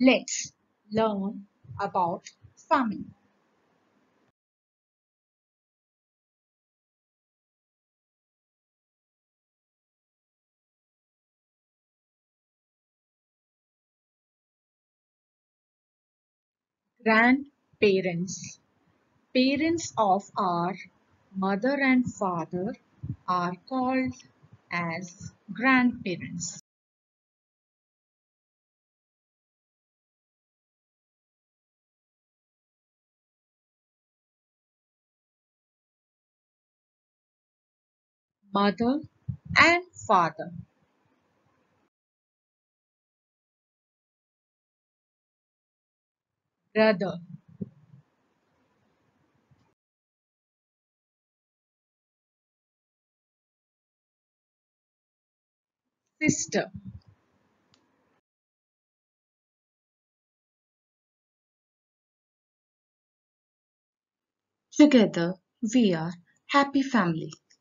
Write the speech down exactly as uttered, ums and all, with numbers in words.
Let's learn about family. Grandparents. Parents of our mother and father are called as grandparents. Mother and father. Brother, sister. Together we are happy family.